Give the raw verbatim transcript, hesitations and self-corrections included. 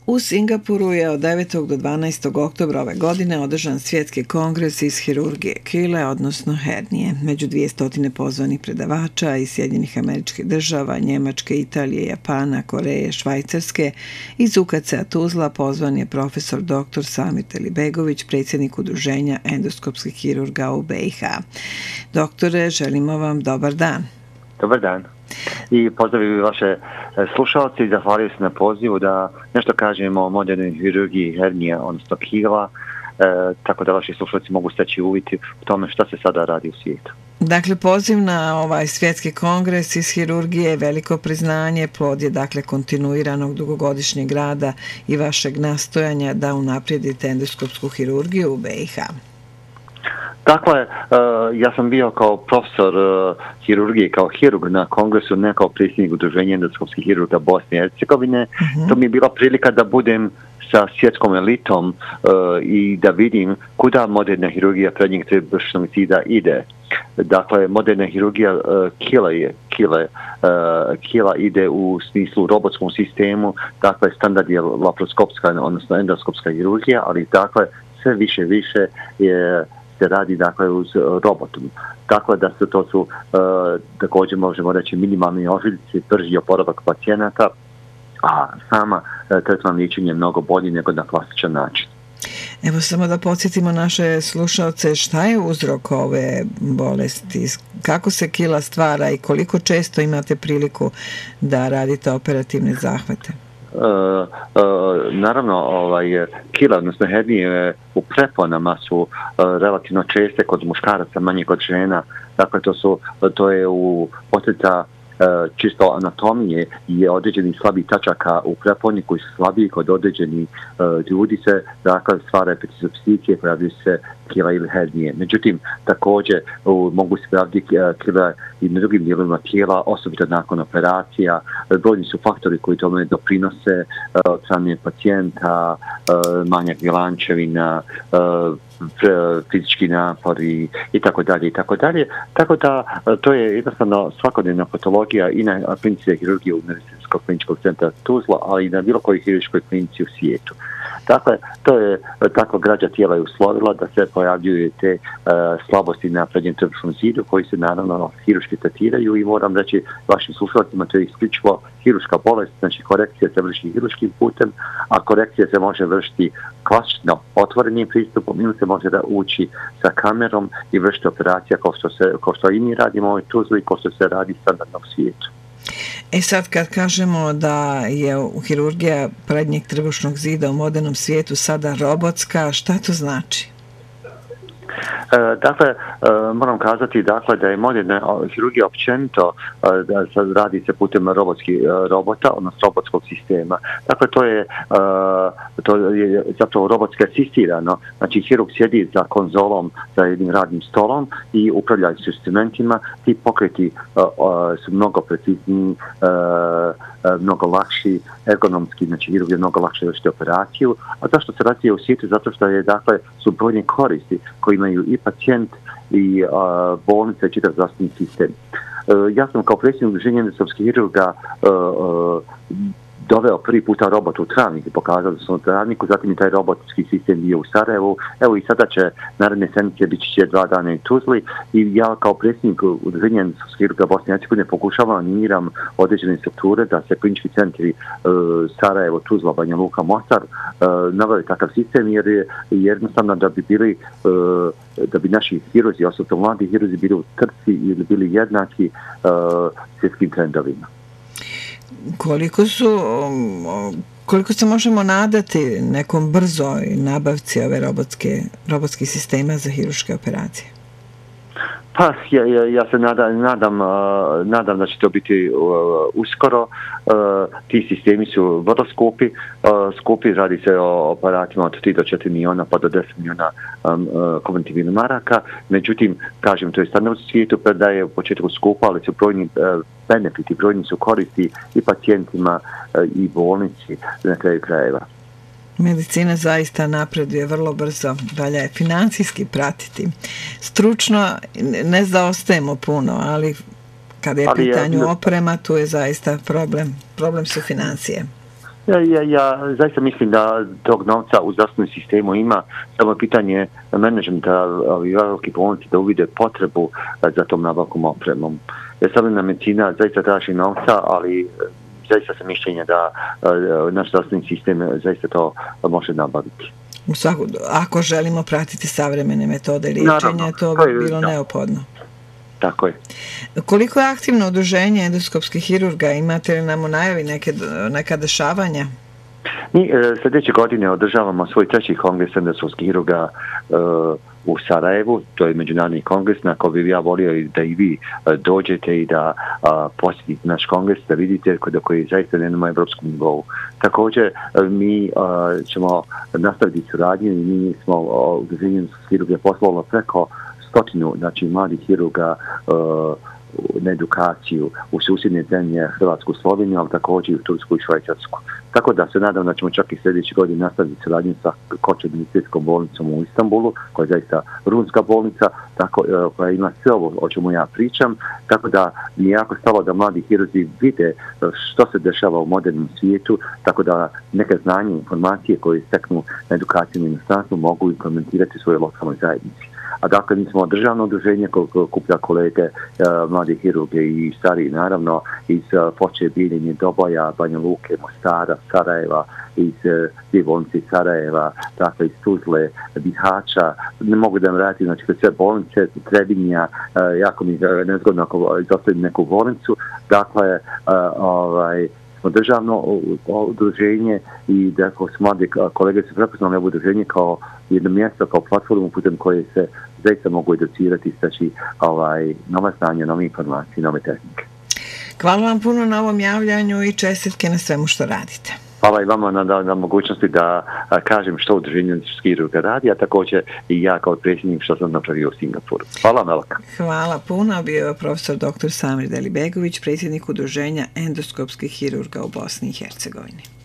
U Singapuru je od devetog do dvanaestog oktobra ove godine održan svjetski kongres iz hirurgije kile, odnosno hernije. Među dvije stotine pozvanih predavača iz Sjedinjenih Američkih Država, Njemačke, Italije, Japana, Koreje, Švajcarske, iz U K C-a Tuzla pozvan je profesor doktor Samir Telibegović, predsjednik Udruženja endoskopskih hirurga u B i H. Doktore, želimo vam dobar dan. Dobar dan. I pozdravim vaše slušalce i zahvaljujem se na pozivu da nešto kažemo o modernoj hirurgiji hernija, odnosno kila, e, tako da vaši slušalci mogu steći uvid u tome šta se sada radi u svijetu. Dakle, poziv na ovaj svjetski kongres iz hirurgije je veliko priznanje, plod je dakle kontinuiranog dugogodišnjeg rada i vašeg nastojanja da unaprijedite endoskopsku hirurgiju u B i H. Dakle, ja sam bio kao profesor hirurgije, kao hirurg na kongresu, ne kao predsjednik Udruženja endoskopskih hirurga Bosne i Hercegovine. Uh-huh. To mi je bila prilika da budem sa svjetskom elitom uh, i da vidim kuda moderna hirurgija prednjeg trebušnog zida ide. Dakle, moderna hirurgija uh, kila je, kile, uh, kila ide u smislu robotskom sistemu, dakle, standard je laparoskopska, odnosno endoskopska hirurgija, ali dakle, sve više više je se radi dakle uz robotom. Dakle da su to su uh, također možemo reći minimalni ožiljci, brži oporavak pacijenata, a sama uh, tretman liječenje je mnogo bolji nego na klasičan način. Evo samo da podsjetimo naše slušalce šta je uzrok ove bolesti, kako se kila stvara i koliko često imate priliku da radite operativne zahvate. Uh, uh, naravno ovaj, kila, odnosno hernije u preponama su uh, relativno česte kod muškaraca, manje kod žena. Dakle, to, su, to je u posljedica uh, čisto anatomije i određenih slabih tačaka u preponi koji su slabiji kod određenih uh, ljudi se, dakle, stvara epizopstike, pojavljaju se kila ili hernije. Međutim, također uh, mogu se pojaviti uh, kila i na drugim dijelovima tijela, osobito nakon operacija. Brojni su faktori koji tome doprinose, od strane pacijenta, manjak bjelančevina, fizički napori i tako dalje i tako dalje. Tako da to je jednostavno svakodnevna patologija i na klinici hirurgije u Medicinskog kliničkog centra Tuzla, ali i na bilo kojoj hirurškoj klinici u svijetu. Dakle, to je tako građa tijela je uslovila da se pojavljuju te uh, slabosti na prednjem trebušnom zidu koji se naravno hirurški tretiraju i moram reći vašim slušalcima to je isključivo hirurška bolest, znači korekcija se vrši hirurškim putem, a korekcija se može vršiti klasično otvorenim pristupom ili se može da ući sa kamerom i vršiti operacija kao što, se, kao što i mi radimo u Tuzli i kao što se radi standardno u svijetu. E sad kad kažemo da je hirurgija prednjeg trebušnog zida u modernom svijetu sada robotska, šta to znači? E, dakle, e, moram kazati dakle, da je moderna hirurgija općenito e, da radi se putem robotskih e, robota, odnosno robotskog sistema. Dakle, to je, e, to je zapravo robotski asistirano. Znači, hirurg sjedi za konzolom, za jednim radnim stolom i upravljaju s instrumentima. Ti pokreti e, e, su mnogo precizniji, e, e, mnogo lakši, ergonomski, znači hirurg je mnogo lakše vršiti operaciju. A zašto se razvija u svijetu? Zato što je, dakle, su brojne koristi koji imaju i pacijent i a, bolnice i čitav zdravstveni sistem. E, ja sam kao predsjednik Udruženja endoskopskih hirurga e, e, doveo prvi puta robot u Travnik i pokazao da sam u Travniku, zatim i taj robotski sistem bio u Sarajevu. Evo i sada će naredne sedmice biti će dva dana u Tuzli i ja kao predsjednik Udruženja endoskopskih hirurga Bosne i Hercegovine pokušavam animirati određene strukture da se klinički centri uh, Sarajevo, Tuzla, Banja Luka, Mostar uh, naveli takav sistem jer je jednostavno da bi bili uh, da bi naši hirurzi, osobito mladi hirurzi bili u trci ili bili jednaki uh, svjetskim trendovima. Koliko su, koliko se možemo nadati nekom brzoj nabavci ove robotske, robotskih sistema za hirurške operacije? Pa, ja, ja, ja se nadam, nadam, uh, nadam da će to biti uh, uskoro. Uh, ti sistemi su vrlo skupi. Uh, skupi radi se o aparatima od tri do četiri miliona pa do deset miliona um, uh, konvertibilnih maraka. Međutim, kažem, to je standard u svijetu, da je u početku skupa, ali su brojni uh, benefiti, brojni su koristi i pacijentima uh, i bolnici na kraju krajeva. Medicina zaista napreduje vrlo brzo, valja je financijski pratiti. Stručno ne zaostajemo puno, ali kada je ali pitanju je, oprema, tu je zaista problem. Problem su financije. Ja, ja, ja zaista mislim da tog novca u zdravstvenom sistemu ima, samo je pitanje menadžmenta i velikih bolnica da uvide potrebu za tom nabavkom opremom. Jer savremena medicina zaista traži novca, ali zaista sam mišljenja da naš zdravstveni sistem zaista to može nabaviti. U svaku, ako želimo pratiti savremene metode liječenja, to bi bilo da. neophodno. Tako je. Koliko je aktivno udruženje endoskopskih hirurga? Imate li nam u najavi neke, neka dešavanja? Mi e, sljedeće godine održavamo svoj treći kongres endoskopskih hirurga e, u Sarajevu. To je međunarodni kongres na koji bi ja volio da i vi e, dođete i da a, posjetite naš kongres, da vidite kod koji je zaista na evropskom nivou. Također e, mi a, ćemo nastaviti suradnju i mi smo udruženje endoskopskih hirurga poslalo preko stotinu, znači mladih hirurga uh, na edukaciju u susjedne zemlje, Hrvatsku, Sloveniju, ali također i u Tursku i Švajcarsku. Tako da se nadam da ćemo čak i sljedeće godine nastaviti suradnju sa Kočom medicinskom bolnicom u Istanbulu, koja je zaista vrhunska bolnica, tako, uh, koja ima sve ovo o čemu ja pričam, tako da mi je jako stalo da mladi hirurzi vide što se dešava u modernom svijetu, tako da neke znanje, informacije koje steknu na edukaciju u inostranstvu mogu implementirati u svojoj lokalnoj zajednici. A dakle, mi smo državno udruženje koje kuplja kolege uh, mladih hirurge i stariji, naravno, iz uh, Foče, Bijeljine, Doboja, Banja Luke, Mostara, Sarajeva, iz dvije uh, bolnice iz Sarajeva, dakle iz Tuzle, Bihaća, ne mogu da vam raditi, znači sve bolnice, Trebinja, uh, jako mi je nezgodno ako izostavim neku bolnicu, dakle, uh, ovaj, smo državno udruženje i da ako su mladi kolege su prepoznali ovo udruženje kao jedno mjesto, kao platformu putem koje se zaista mogu educirati, znači ovaj, nova znanja, nove informacije, nove tehnike. Hvala vam puno na ovom javljanju i čestitke na svemu što radite. Hvala i vama na, na, na mogućnosti da a, kažem što udruženje endoskopskih hirurga radi, a također i ja kao predsjednik što sam napravio u Singapuru. Hvala, Melaka. Hvala puno. Bio je profesor doktor Samir Delibegović, predsjednik udruženja endoskopskih hirurga u Bosni i Hercegovini.